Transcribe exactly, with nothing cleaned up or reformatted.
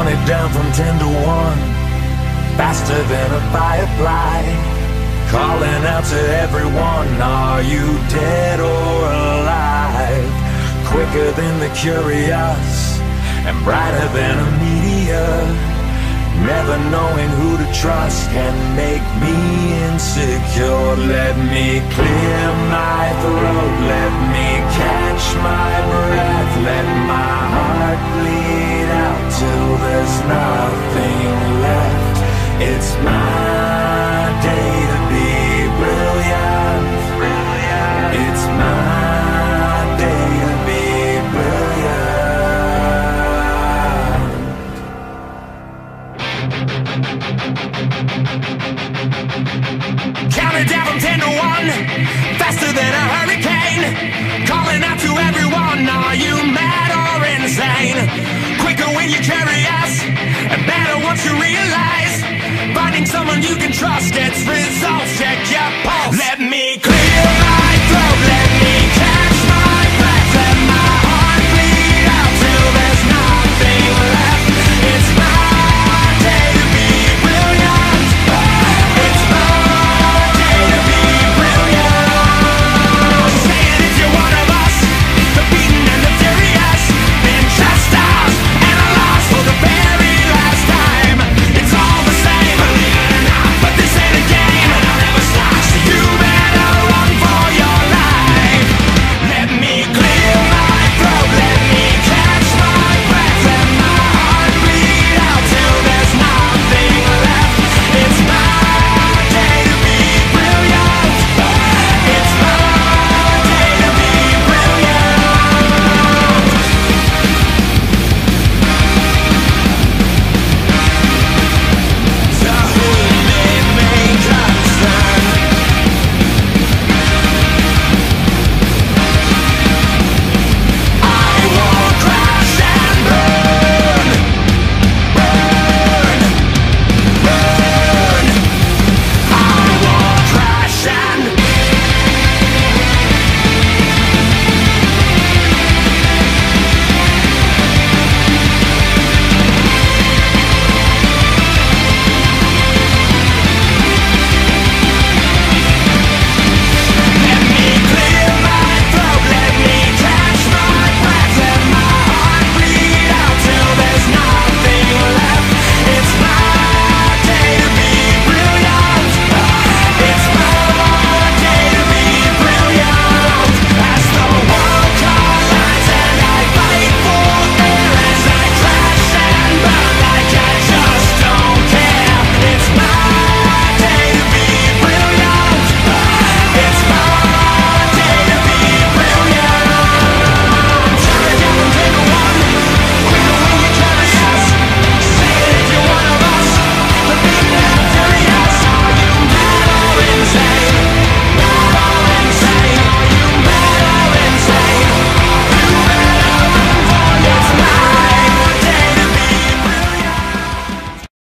Count it down from ten to one, faster than a firefly. Calling out to everyone, are you dead or alive? Quicker than the curious and brighter than a meteor. Never knowing who to trust can make me insecure. Let me clear my throat, let me catch my breath. Let my heart bleed out till there's nothing left. It's my day to be brilliant. It's my day to be brilliant. Count it down from ten to one, faster than a hurricane. Calling out to everyone, are you mad or insane? Quicker when you're curious, and better once you realize. Finding someone you can trust gets results.